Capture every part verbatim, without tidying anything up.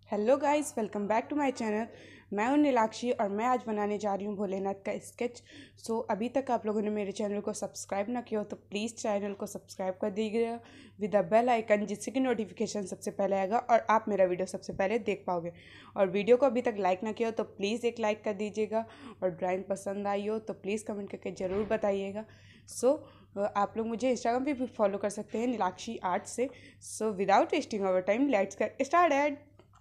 Hello guys, welcome back to my channel. मैं हूं नीलाक्षी और मैं आज बनाने जा रही हूं भोलेनाथ का स्केच। सो अभी तक आप लोगों ने मेरे चैनल को सब्सक्राइब ना किया हो तो प्लीज़ चैनल को सब्सक्राइब कर दीजिएगा विद द बेल आइकन, जिससे कि नोटिफिकेशन सबसे पहले आएगा और आप मेरा वीडियो सबसे पहले देख पाओगे। और वीडियो को अभी तक लाइक ना किया हो तो प्लीज़ एक लाइक कर दीजिएगा, और ड्राइंग पसंद आई हो तो प्लीज़ कमेंट करके ज़रूर बताइएगा। सो so, आप लोग मुझे इंस्टाग्राम पे भी फॉलो कर सकते हैं नीलाक्षी आर्ट से। So without wasting our time let's get started.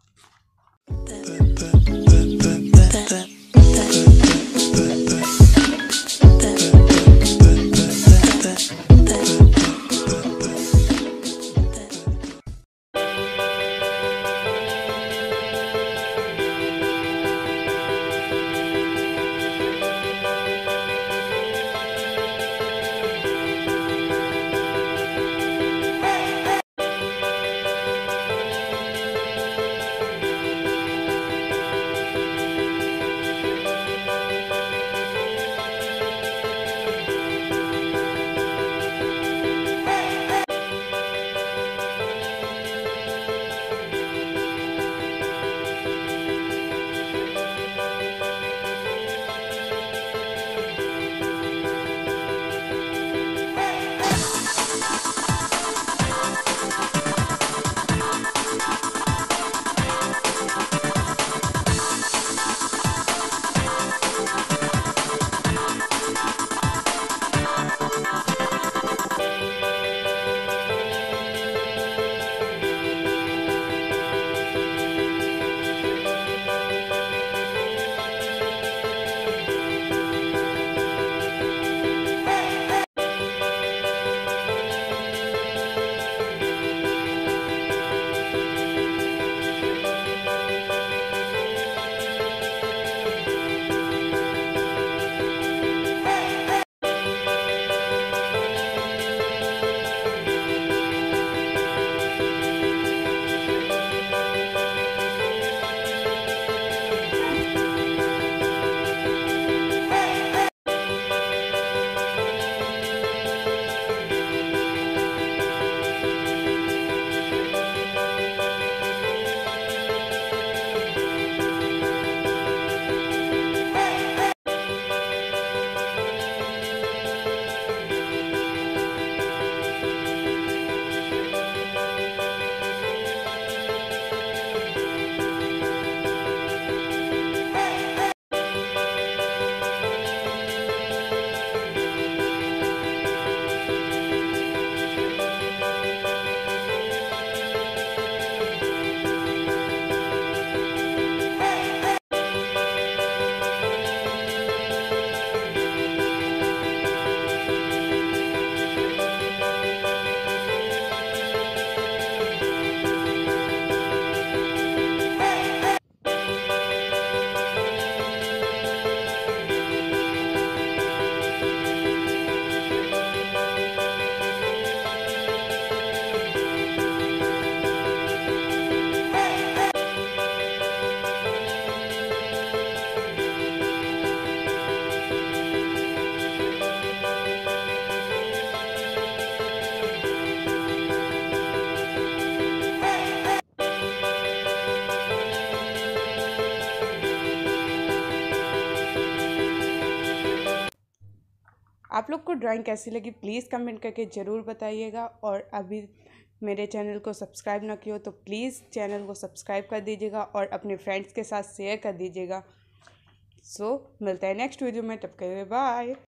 आप लोग को ड्राइंग कैसी लगी प्लीज़ कमेंट करके ज़रूर बताइएगा। और अभी मेरे चैनल को सब्सक्राइब ना किया हो तो प्लीज़ चैनल को सब्सक्राइब कर दीजिएगा और अपने फ्रेंड्स के साथ शेयर कर दीजिएगा। सो so, मिलता है नेक्स्ट वीडियो में, तब के लिए बाय।